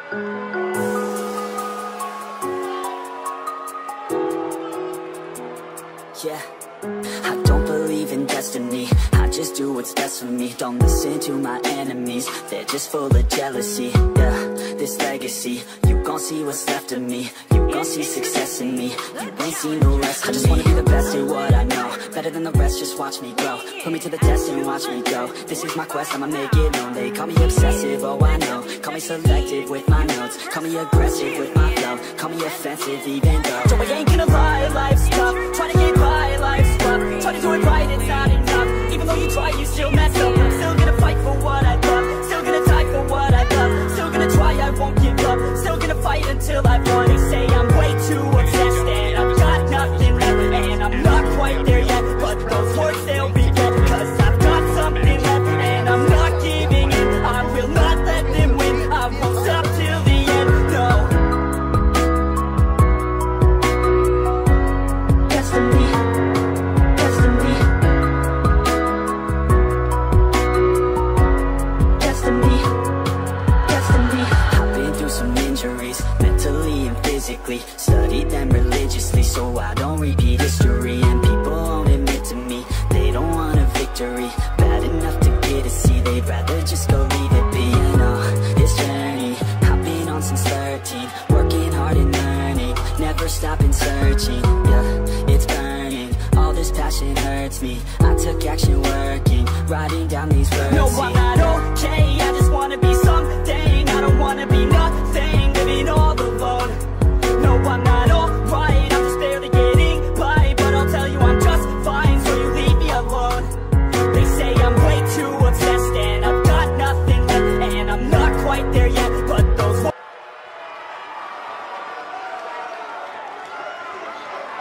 Yeah, I don't believe in destiny, I just do what's best for me. Don't listen to my enemies, they're just full of jealousy. Yeah, this legacy, you gon' see what's left of me. You gon' see success in me, you ain't seen the rest of me. I just wanna be the best at what I know, better than the rest, just watch me grow. Put me to the test and watch me go. This is my quest, I'ma make it known. They call me obsessive, oh I know. Call me selective with my notes, call me aggressive with my flow. Call me offensive even though so I ain't gonna lie, life's tough. Try to get by, life's rough. Try to do it right, it's not enough. Even though you try, you still mess up. I'm still gonna fight for what I love, still gonna die for what I love. Still gonna try, I won't give up. Still gonna fight until I've won. They say I'm way too obsessed and I've got nothing left, and I'm not quite there yet, but those words they'll be dead. Cause I've got something left and I'm not giving in. I will not let them win, I won't stop till the end, no. Destiny, destiny, destiny, destiny. I've been through some injuries, mentally and physically. Studied them religiously so I don't repeat history. And people won't admit to me they don't want a victory. Bad enough to get a C, they'd rather just go leave it be. And this journey I've been on since 13, working hard and learning, never stopping searching. Yeah, it's burning, all this passion hurts me. I took action working, writing down these words. No, I'm not